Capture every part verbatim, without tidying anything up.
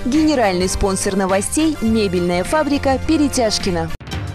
Генеральный спонсор новостей – мебельная фабрика «Перетяжкино».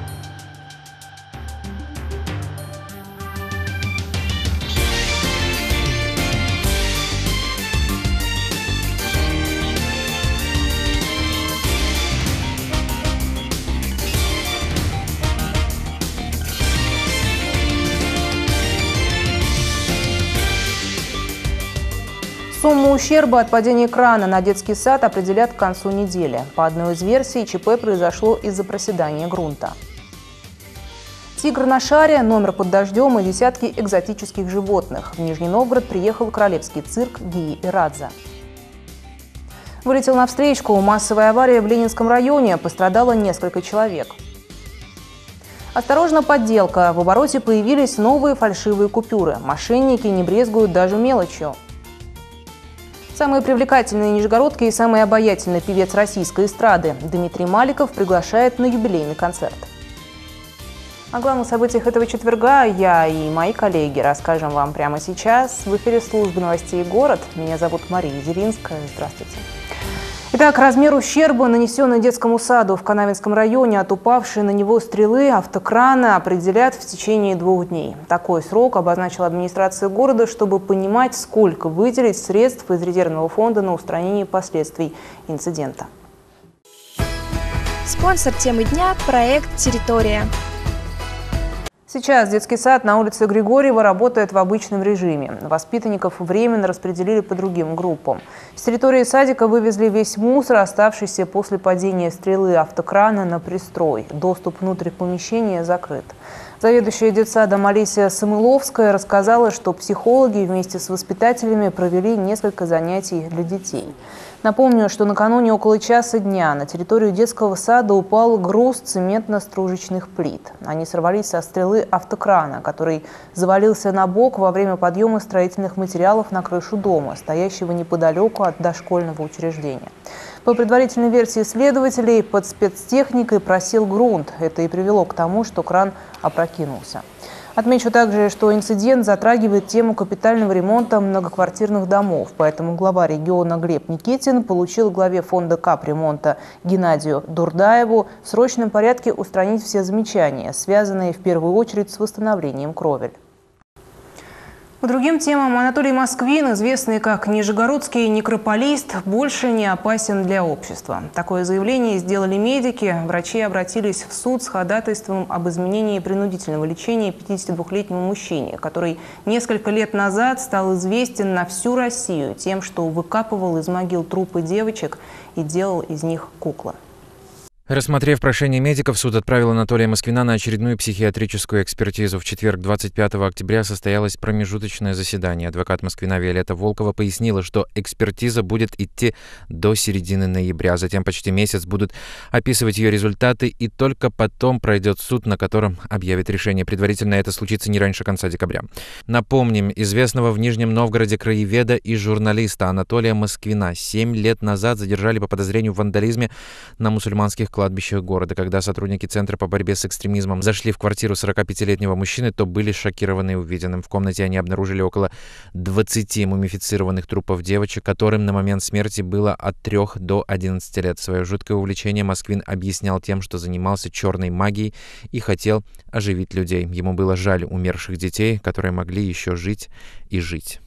Сумму ущерба от падения крана на детский сад определят к концу недели. По одной из версий, ЧП произошло из-за проседания грунта. Тигр на шаре, номер под дождем и десятки экзотических животных. В Нижний Новгород приехал королевский цирк Гии и Радза. Вылетел навстречку. Массовая авария в Ленинском районе. Пострадало несколько человек. Осторожно, подделка. В обороте появились новые фальшивые купюры. Мошенники не брезгуют даже мелочью. Самые привлекательные нижегородки и самый обаятельный певец российской эстрады Дмитрий Маликов приглашает на юбилейный концерт. О главных событиях этого четверга я и мои коллеги расскажем вам прямо сейчас. В эфире службы новостей «Город». Меня зовут Мария Зелинская. Здравствуйте. Итак, размер ущерба, нанесенный детскому саду в Канавинском районе от упавшей на него стрелы автокрана, определят в течение двух дней. Такой срок обозначила администрация города, чтобы понимать, сколько выделить средств из резервного фонда на устранение последствий инцидента. Спонсор темы дня – проект «Территория». Сейчас детский сад на улице Григорьева работает в обычном режиме. Воспитанников временно распределили по другим группам. С территории садика вывезли весь мусор, оставшийся после падения стрелы автокрана на пристрой. Доступ внутрь помещения закрыт. Заведующая детсадом Алисия Самыловская рассказала, что психологи вместе с воспитателями провели несколько занятий для детей. Напомню, что накануне около часа дня на территорию детского сада упал груз цементно-стружечных плит. Они сорвались со стрелы автокрана, который завалился на бок во время подъема строительных материалов на крышу дома, стоящего неподалеку от дошкольного учреждения. По предварительной версии следователей, под спецтехникой просел грунт. Это и привело к тому, что кран опрокинулся. Отмечу также, что инцидент затрагивает тему капитального ремонта многоквартирных домов. Поэтому глава региона Глеб Никитин поручил главе фонда капремонта Геннадию Дурдаеву в срочном порядке устранить все замечания, связанные в первую очередь с восстановлением кровель. По другим темам, Анатолий Москвин, известный как нижегородский некрополист, больше не опасен для общества. Такое заявление сделали медики. Врачи обратились в суд с ходатайством об изменении принудительного лечения пятидесятидвухлетнему мужчине, который несколько лет назад стал известен на всю Россию тем, что выкапывал из могил трупы девочек и делал из них куклы. Рассмотрев прошение медиков, суд отправил Анатолия Москвина на очередную психиатрическую экспертизу. В четверг, двадцать пятого октября, состоялось промежуточное заседание. Адвокат Москвина Виолетта Волкова пояснила, что экспертиза будет идти до середины ноября. Затем почти месяц будут описывать ее результаты, и только потом пройдет суд, на котором объявит решение. Предварительно это случится не раньше конца декабря. Напомним, известного в Нижнем Новгороде краеведа и журналиста Анатолия Москвина семь лет назад задержали по подозрению в вандализме на мусульманских кладбищах города. Когда сотрудники Центра по борьбе с экстремизмом зашли в квартиру сорокапятилетнего мужчины, то были шокированы увиденным. В комнате они обнаружили около двадцати мумифицированных трупов девочек, которым на момент смерти было от трёх до одиннадцати лет. Свое жуткое увлечение Москвин объяснял тем, что занимался черной магией и хотел оживить людей. Ему было жаль умерших детей, которые могли еще жить и жить.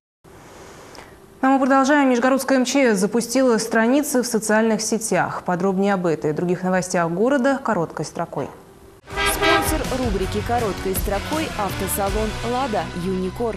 А мы продолжаем. Нижегородская МЧС запустила страницы в социальных сетях. Подробнее об этой и других новостях города короткой строкой. Спонсор рубрики «Короткой строкой» – автосалон «Лада Юникор».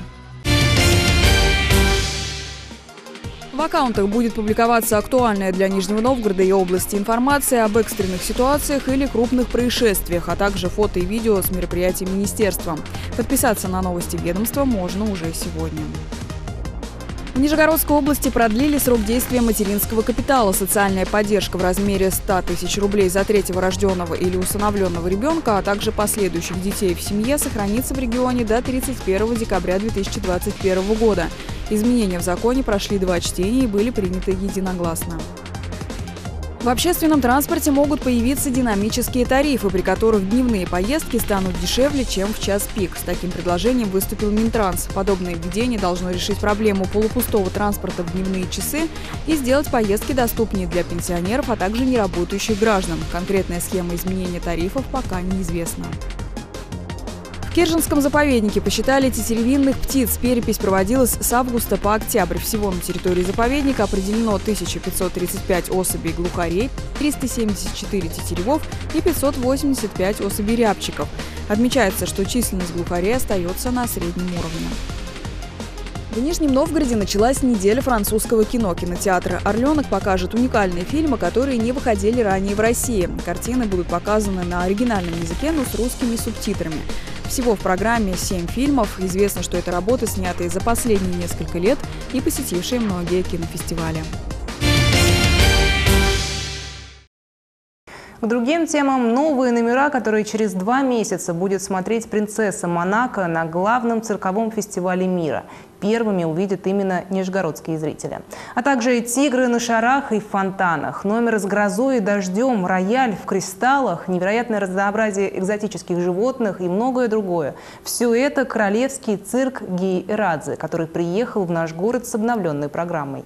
В аккаунтах будет публиковаться актуальная для Нижнего Новгорода и области информация об экстренных ситуациях или крупных происшествиях, а также фото и видео с мероприятий министерства. Подписаться на новости ведомства можно уже сегодня. В Нижегородской области продлили срок действия материнского капитала. Социальная поддержка в размере ста тысяч рублей за третьего рожденного или усыновленного ребенка, а также последующих детей в семье сохранится в регионе до тридцать первого декабря две тысячи двадцать первого года. Изменения в законе прошли два чтения и были приняты единогласно. В общественном транспорте могут появиться динамические тарифы, при которых дневные поездки станут дешевле, чем в час пик. С таким предложением выступил Минтранс. Подобное введение должно решить проблему полупустого транспорта в дневные часы и сделать поездки доступнее для пенсионеров, а также неработающих граждан. Конкретная схема изменения тарифов пока неизвестна. В Кирженском заповеднике посчитали тетеревинных птиц. Перепись проводилась с августа по октябрь. Всего на территории заповедника определено тысяча пятьсот тридцать пять особей глухарей, триста семьдесят четыре тетеревов и пятьсот восемьдесят пять особей рябчиков. Отмечается, что численность глухарей остается на среднем уровне. В Нижнем Новгороде началась неделя французского кино. Кинотеатр «Орленок» покажет уникальные фильмы, которые не выходили ранее в России. Картины будут показаны на оригинальном языке, но с русскими субтитрами. Всего в программе семь фильмов. Известно, что это работы, снятые за последние несколько лет и посетившие многие кинофестивали. К другим темам. Новые номера, которые через два месяца будет смотреть принцесса Монако на главном цирковом фестивале мира. Первыми увидят именно нижегородские зрители. А также и тигры на шарах и фонтанах, номер с грозой и дождем, рояль в кристаллах, невероятное разнообразие экзотических животных и многое другое. Все это королевский цирк Гейрадзе, который приехал в наш город с обновленной программой.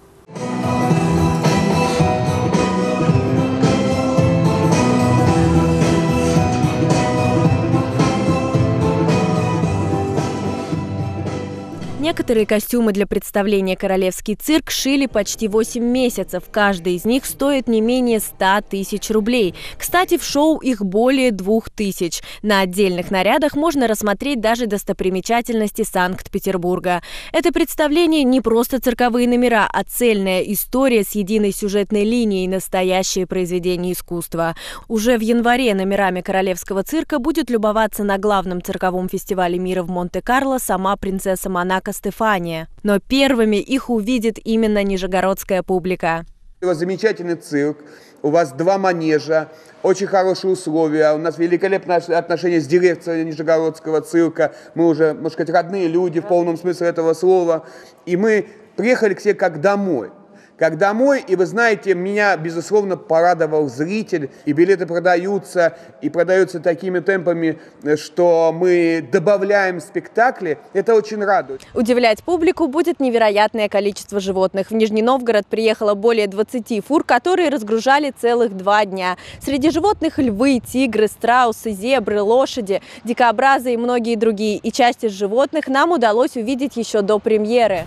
Некоторые костюмы для представления «Королевский цирк» шили почти восемь месяцев. Каждый из них стоит не менее ста тысяч рублей. Кстати, в шоу их более двух тысяч. На отдельных нарядах можно рассмотреть даже достопримечательности Санкт-Петербурга. Это представление не просто цирковые номера, а цельная история с единой сюжетной линией, настоящее произведение искусства. Уже в январе номерами «Королевского цирка» будет любоваться на главном цирковом фестивале мира в Монте-Карло сама принцесса Монако Стефания. Но первыми их увидит именно нижегородская публика. У вас замечательный цирк, у вас два манежа, очень хорошие условия, у нас великолепное отношение с дирекцией Нижегородского цирка. Мы уже, можно сказать, родные люди в полном смысле этого слова. И мы приехали к себе как домой. Как домой, и вы знаете, меня, безусловно, порадовал зритель, и билеты продаются, и продаются такими темпами, что мы добавляем спектакли. Это очень радует. Удивлять публику будет невероятное количество животных. В Нижний Новгород приехало более двадцати фур, которые разгружали целых два дня. Среди животных львы, тигры, страусы, зебры, лошади, дикобразы и многие другие. И часть из животных нам удалось увидеть еще до премьеры.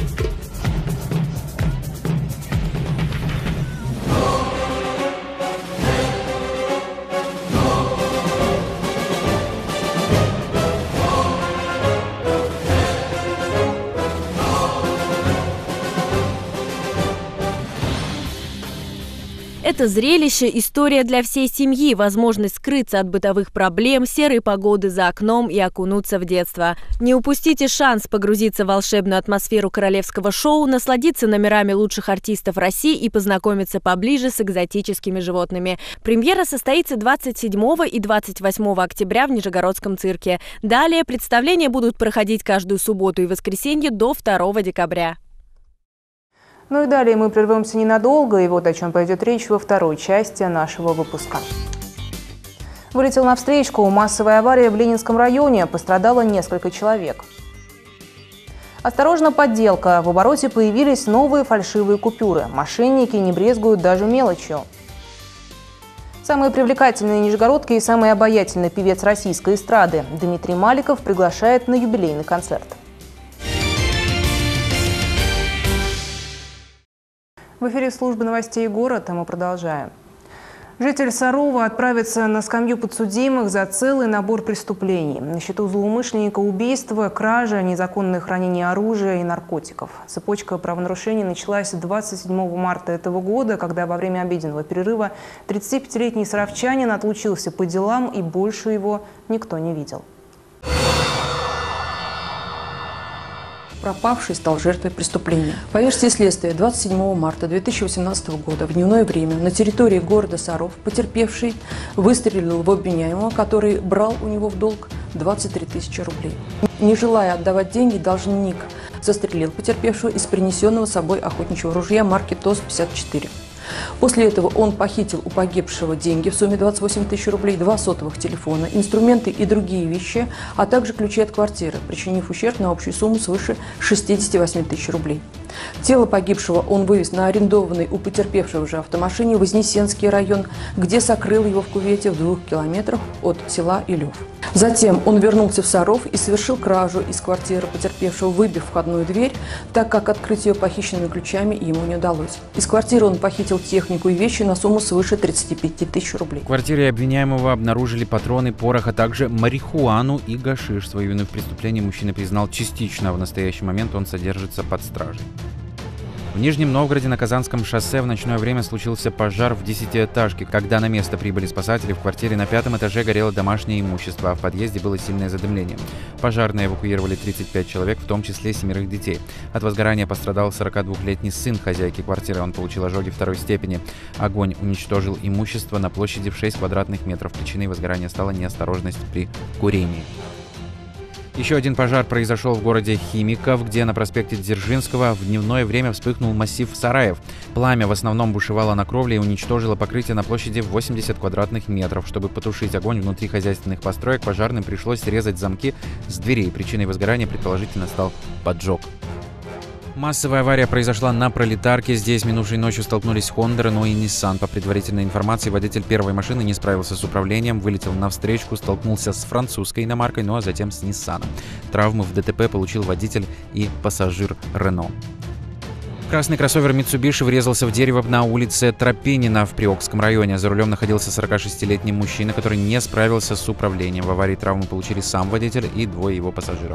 Это зрелище – история для всей семьи, возможность скрыться от бытовых проблем, серой погоды за окном и окунуться в детство. Не упустите шанс погрузиться в волшебную атмосферу королевского шоу, насладиться номерами лучших артистов России и познакомиться поближе с экзотическими животными. Премьера состоится двадцать седьмого и двадцать восьмого октября в Нижегородском цирке. Далее представления будут проходить каждую субботу и воскресенье до второго декабря. Ну и далее мы прервемся ненадолго, и вот о чем пойдет речь во второй части нашего выпуска. Вылетел навстречу. Массовая авария в Ленинском районе. Пострадало несколько человек. Осторожно, подделка. В обороте появились новые фальшивые купюры. Мошенники не брезгуют даже мелочью. Самые привлекательные нижегородки и самый обаятельный певец российской эстрады Дмитрий Маликов приглашает на юбилейный концерт. В эфире службы новостей города мы продолжаем. Житель Сарова отправится на скамью подсудимых за целый набор преступлений. На счету злоумышленника убийства, кража, незаконное хранение оружия и наркотиков. Цепочка правонарушений началась двадцать седьмого марта этого года, когда во время обеденного перерыва тридцатипятилетний саровчанин отлучился по делам, и больше его никто не видел. Пропавший стал жертвой преступления. По версии следствия, двадцать седьмого марта две тысячи восемнадцатого года в дневное время на территории города Саров потерпевший выстрелил в обвиняемого, который брал у него в долг двадцать три тысячи рублей. Не желая отдавать деньги, должник застрелил потерпевшего из принесенного с собой охотничьего ружья марки ТОС пятьдесят четыре. После этого он похитил у погибшего деньги в сумме двадцать восемь тысяч рублей, два сотовых телефона, инструменты и другие вещи, а также ключи от квартиры, причинив ущерб на общую сумму свыше шестидесяти восьми тысяч рублей. Тело погибшего он вывез на арендованной у потерпевшего же автомашине в Вознесенский район, где сокрыл его в кювете в двух километрах от села Илев. Затем он вернулся в Саров и совершил кражу из квартиры потерпевшего, выбив входную дверь, так как открыть ее похищенными ключами ему не удалось. Из квартиры он похитил технику и вещи на сумму свыше тридцати пяти тысяч рублей. В квартире обвиняемого обнаружили патроны, порох, а также марихуану и гашиш. Свою вину в преступлении мужчина признал частично. В настоящий момент он содержится под стражей. В Нижнем Новгороде на Казанском шоссе в ночное время случился пожар в десятиэтажке. Когда на место прибыли спасатели, в квартире на пятом этаже горело домашнее имущество, а в подъезде было сильное задымление. Пожарные эвакуировали тридцать пять человек, в том числе семерых детей. От возгорания пострадал сорокадвухлетний сын хозяйки квартиры. Он получил ожоги второй степени. Огонь уничтожил имущество на площади в шесть квадратных метров. Причиной возгорания стала неосторожность при курении. Еще один пожар произошел в городе Химиков, где на проспекте Дзержинского в дневное время вспыхнул массив сараев. Пламя в основном бушевало на кровле и уничтожило покрытие на площади в восемьдесят квадратных метров. Чтобы потушить огонь внутри хозяйственных построек, пожарным пришлось резать замки с дверей. Причиной возгорания предположительно стал поджог. Массовая авария произошла на Пролетарке. Здесь минувшей ночью столкнулись Honda, Renault и Nissan. По предварительной информации, водитель первой машины не справился с управлением, вылетел на встречку, столкнулся с французской иномаркой, ну а затем с Nissan. Травмы в ДТП получил водитель и пассажир Renault. Красный кроссовер Mitsubishi врезался в дерево на улице Тропинина в Приокском районе. За рулем находился сорокашестилетний мужчина, который не справился с управлением. В аварии травмы получили сам водитель и двое его пассажиров.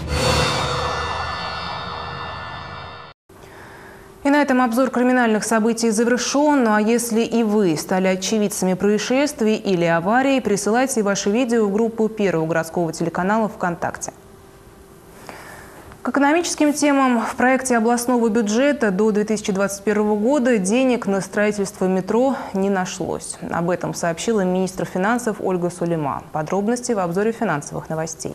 И на этом обзор криминальных событий завершен. Ну а если и вы стали очевидцами происшествий или аварий, присылайте ваши видео в группу Первого городского телеканала ВКонтакте. К экономическим темам в проекте областного бюджета до две тысячи двадцать первого года денег на строительство метро не нашлось. Об этом сообщила министр финансов Ольга Сулейма. Подробности в обзоре финансовых новостей.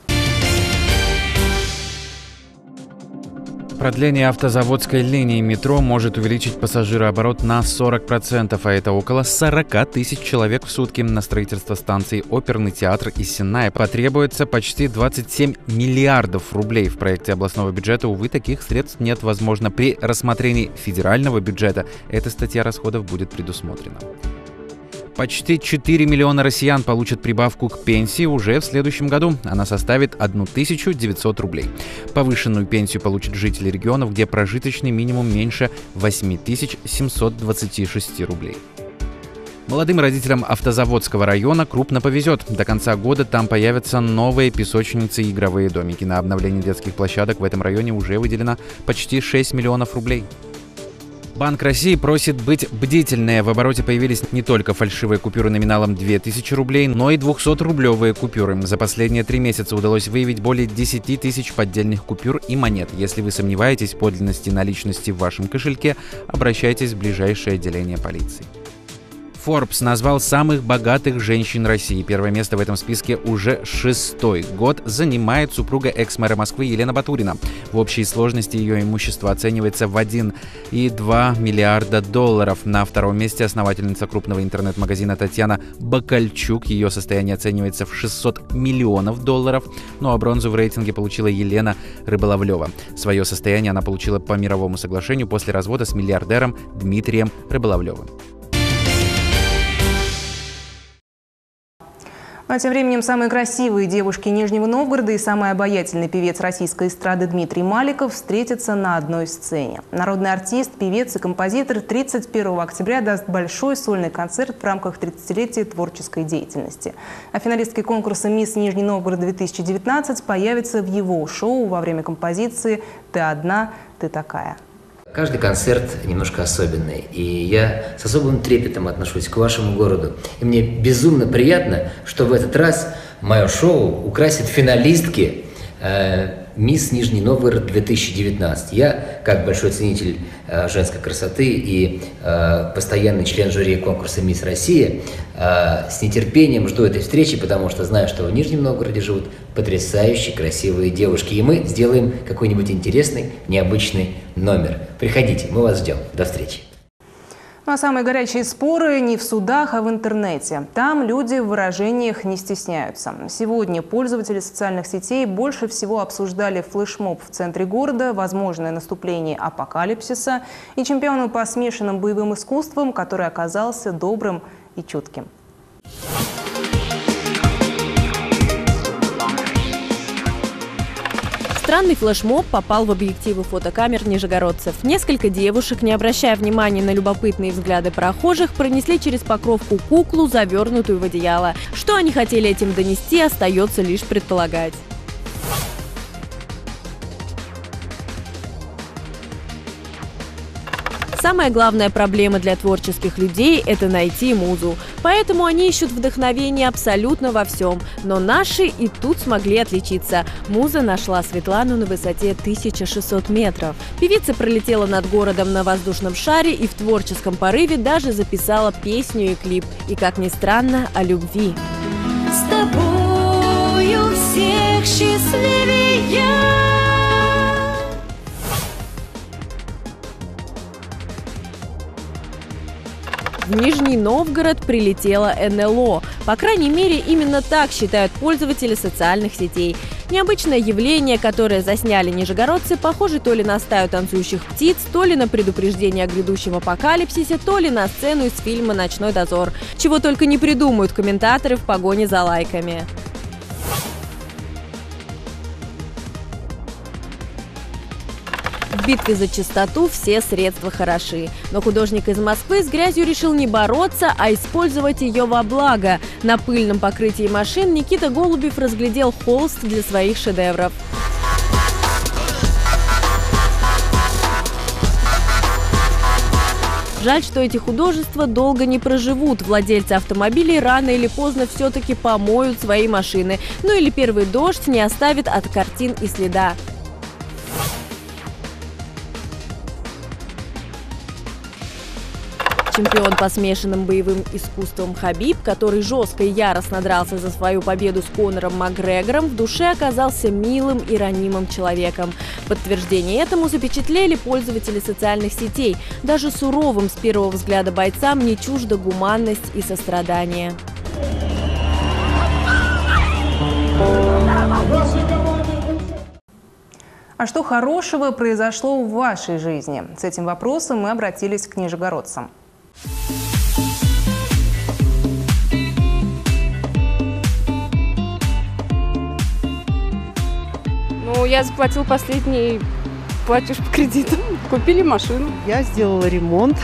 Продление автозаводской линии метро может увеличить пассажирооборот на сорок процентов, а это около сорока тысяч человек в сутки. На строительство станций Оперный театр и Сенная потребуется почти двадцать семь миллиардов рублей. В проекте областного бюджета, увы, таких средств нет. Возможно, при рассмотрении федерального бюджета эта статья расходов будет предусмотрена. Почти четыре миллиона россиян получат прибавку к пенсии уже в следующем году. Она составит тысячу девятьсот рублей. Повышенную пенсию получат жители регионов, где прожиточный минимум меньше восемь тысяч семьсот двадцать шесть рублей. Молодым родителям Автозаводского района крупно повезет. До конца года там появятся новые песочницы и игровые домики. На обновление детских площадок в этом районе уже выделено почти шесть миллионов рублей. Банк России просит быть бдительнее. В обороте появились не только фальшивые купюры номиналом две тысячи рублей, но и двухсотрублевые купюры. За последние три месяца удалось выявить более десяти тысяч поддельных купюр и монет. Если вы сомневаетесь в подлинности наличности в вашем кошельке, обращайтесь в ближайшее отделение полиции. Forbes назвал самых богатых женщин России. Первое место в этом списке уже шестой год занимает супруга экс-мэра Москвы Елена Батурина. В общей сложности ее имущество оценивается в один и два миллиарда долларов. На втором месте основательница крупного интернет-магазина Татьяна Бакальчук. Ее состояние оценивается в шестьсот миллионов долларов. Ну а бронзу в рейтинге получила Елена Рыболовлева. Свое состояние она получила по мировому соглашению после развода с миллиардером Дмитрием Рыболовлевым. А тем временем самые красивые девушки Нижнего Новгорода и самый обаятельный певец российской эстрады Дмитрий Маликов встретятся на одной сцене. Народный артист, певец и композитор тридцать первого октября даст большой сольный концерт в рамках тридцатилетия творческой деятельности. А финалистки конкурса «Мисс Нижний Новгород-две тысячи девятнадцать» появятся в его шоу во время композиции «Ты одна, ты такая». Каждый концерт немножко особенный, и я с особым трепетом отношусь к вашему городу. И мне безумно приятно, что в этот раз мое шоу украсит финалистки э, «Мисс Нижний Новгород-две тысячи девятнадцать». Я, как большой ценитель э, женской красоты и э, постоянный член жюри конкурса «Мисс Россия», э, с нетерпением жду этой встречи, потому что знаю, что в Нижнем Новгороде живут потрясающие красивые девушки. И мы сделаем какой-нибудь интересный, необычный номер. Приходите, мы вас ждем. До встречи. Ну а самые горячие споры не в судах, а в интернете. Там люди в выражениях не стесняются. Сегодня пользователи социальных сетей больше всего обсуждали флешмоб в центре города, возможное наступление апокалипсиса и чемпиона по смешанным боевым искусствам, который оказался добрым и чутким. Странный флешмоб попал в объективы фотокамер нижегородцев. Несколько девушек, не обращая внимания на любопытные взгляды прохожих, пронесли через покровку куклу, завернутую в одеяло. Что они хотели этим донести, остается лишь предполагать. Самая главная проблема для творческих людей – это найти музу. Поэтому они ищут вдохновение абсолютно во всем. Но наши и тут смогли отличиться. Муза нашла Светлану на высоте тысяча шестьсот метров. Певица пролетела над городом на воздушном шаре и в творческом порыве даже записала песню и клип. И, как ни странно, о любви. С тобою всех счастливее. В Нижний Новгород прилетела эн эл о. По крайней мере, именно так считают пользователи социальных сетей. Необычное явление, которое засняли нижегородцы, похоже то ли на стаю танцующих птиц, то ли на предупреждение о грядущем апокалипсисе, то ли на сцену из фильма «Ночной дозор». Чего только не придумают комментаторы в погоне за лайками. В битве за чистоту все средства хороши. Но художник из Москвы с грязью решил не бороться, а использовать ее во благо. На пыльном покрытии машин Никита Голубев разглядел холст для своих шедевров. Жаль, что эти художества долго не проживут. Владельцы автомобилей рано или поздно все-таки помоют свои машины. Ну или первый дождь не оставит от картин и следа. Чемпион по смешанным боевым искусствам Хабиб, который жестко и яростно дрался за свою победу с Конором Макгрегором, в душе оказался милым и ранимым человеком. Подтверждение этому запечатлели пользователи социальных сетей. Даже суровым с первого взгляда бойцам не чужда гуманность и сострадание. А что хорошего произошло в вашей жизни? С этим вопросом мы обратились к нижегородцам. Ну, я заплатил последний платеж по кредиту. Купили машину. Я сделала ремонт.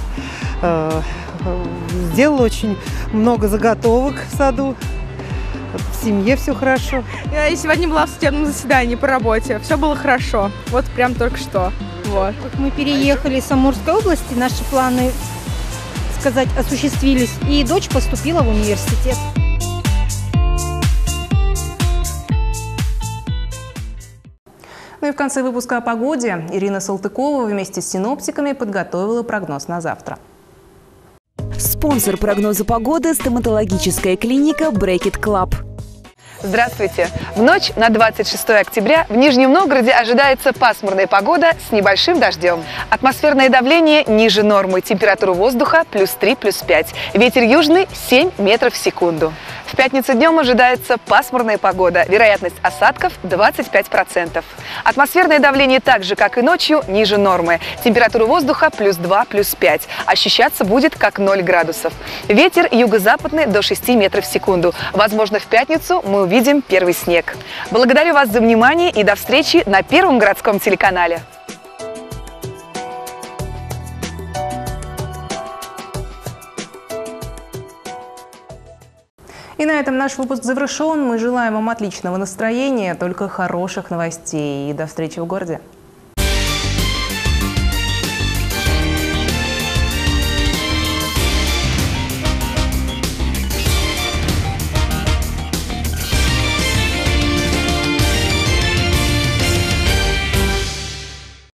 Сделала очень много заготовок в саду. В семье все хорошо. Я сегодня была в судебном заседании по работе. Все было хорошо. Вот прям только что. Вот. Мы переехали из Амурской области. Наши планы, сказать, осуществились. И дочь поступила в университет. Ну и в конце выпуска о погоде Ирина Салтыкова вместе с синоптиками подготовила прогноз на завтра. Спонсор прогноза погоды – стоматологическая клиника Брекет Клаб. Здравствуйте! В ночь на двадцать шестое октября в Нижнем Новгороде ожидается пасмурная погода с небольшим дождем. Атмосферное давление ниже нормы, температура воздуха плюс три, плюс пять. Ветер южный семь метров в секунду. В пятницу днем ожидается пасмурная погода, вероятность осадков двадцать пять процентов. Атмосферное давление так же, как и ночью, ниже нормы. Температура воздуха плюс два, плюс пять. Ощущаться будет как ноль градусов. Ветер юго-западный до шести метров в секунду. Возможно, в пятницу мы увидим первый снег. Благодарю вас за внимание и до встречи на Первом городском телеканале. И на этом наш выпуск завершен. Мы желаем вам отличного настроения, только хороших новостей. И до встречи в городе.